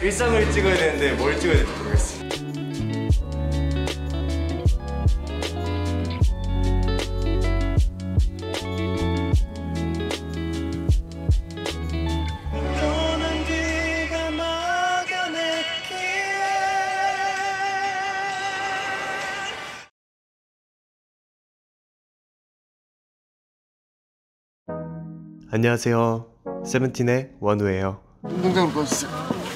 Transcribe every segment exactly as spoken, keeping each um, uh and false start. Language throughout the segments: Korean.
일상을 찍어야 되는데 뭘 찍어야 될지 모르겠어. 안녕하세요. 세븐틴의 원우예요. 운동장으로 꺼주세요.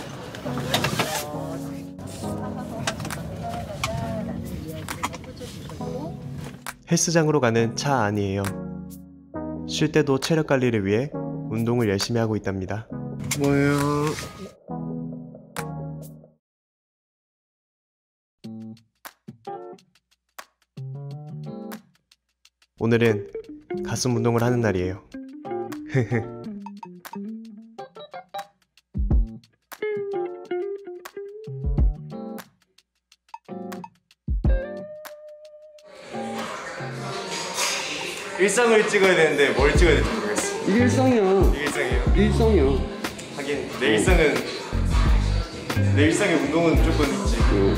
헬스장으로 가는 차 안이에요. 쉴 때도 체력 관리를 위해 운동을 열심히 하고 있답니다. 뭐예요? 오늘은 가슴 운동을 하는 날이에요. 일상을 찍어야 되는데 뭘 찍어야 될지 모르겠어. 이게 일상이야. 이게 일상이에요? 이게 일상이야. 하긴 내 일상은 내 일상의 운동은 무조건 있지. 응.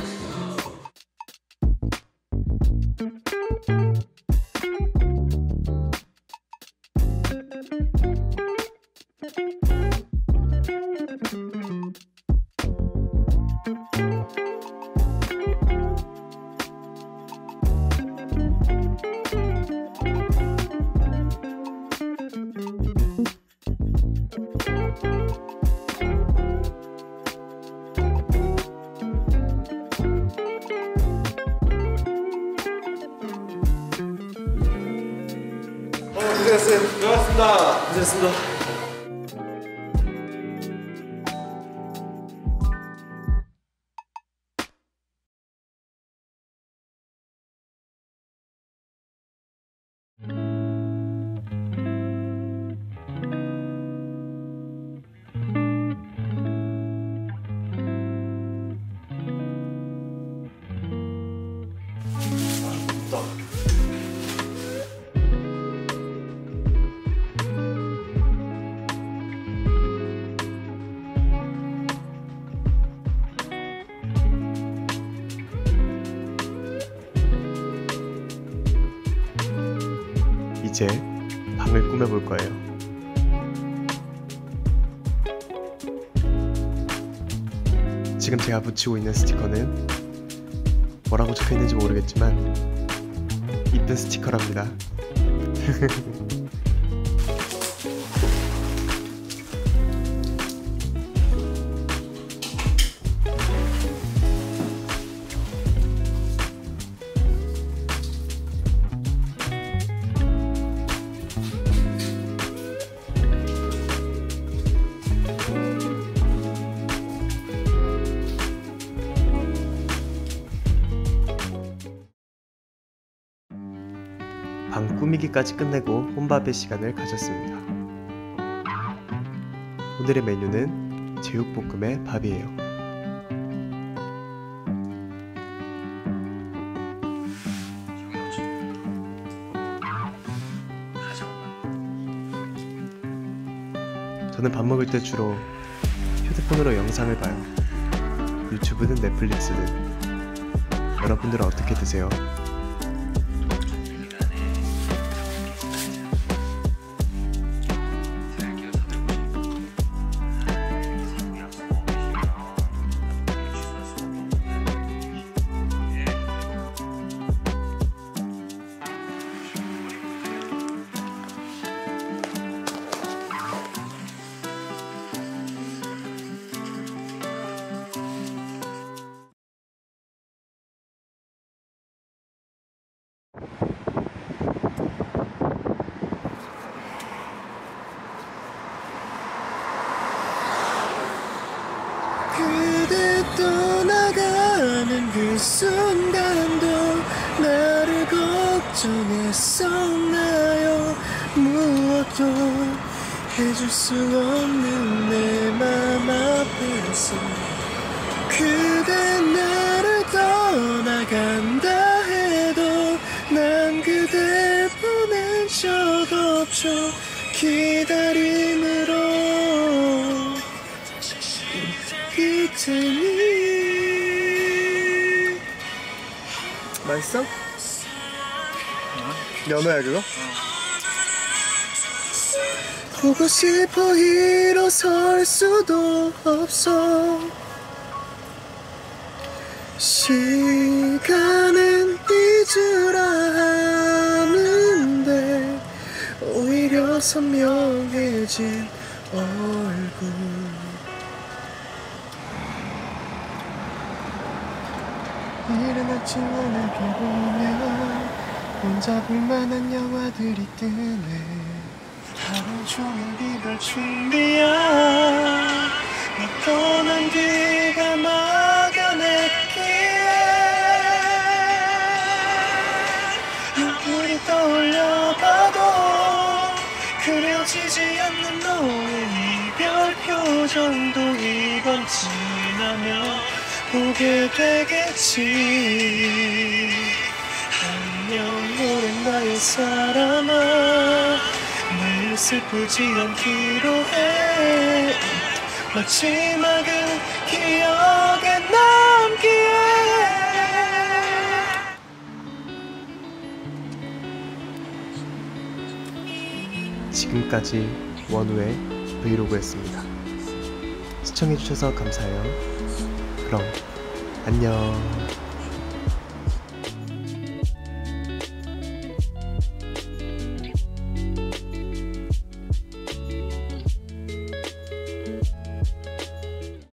고생했어요. 고생하셨습니다. 고생했습니다. 이제 방을 꾸며볼 거예요. 지금 제가 붙이고 있는 스티커는 뭐라고 적혀있는지 모르겠지만 이쁜 스티커랍니다. 방 꾸미기까지 끝내고 혼밥의 시간을 가졌습니다. 오늘의 메뉴는 제육볶음에 밥이에요. 저는 밥 먹을 때 주로 휴대폰으로 영상을 봐요. 유튜브든 넷플릭스든. 여러분들은 어떻게 드세요? 그대 떠나가는 그 순간도 나를 걱정했었나요? 무엇도 해줄 수 없는 내 맘 앞에서 그대 나를 떠나간다 해도 난 그댈 보낸 적 없죠. 기다림으로 테니. 맛있어? 연어야 그거? 보고 싶어 일어설 수도 없어. 시간은 잊으라 하는데 오히려 선명해진 얼굴. 이른 아침 오늘 비 보면 혼자 볼만한 영화들이 뜨네. 하루 종일 이별 준비야. 너 떠난 뒤가 막연했기에 눈물이 떠올려봐도 그려지지 않는 너의 이별 표정도 이번 지나면 보게 되겠지. 안녕 오랜 나의 사람아, 늘 슬프지 않기로 해. 마지막은 기억에 남기에. 지금까지 원우의 브이로그였습니다. 시청해주셔서 감사해요. 그럼 안녕.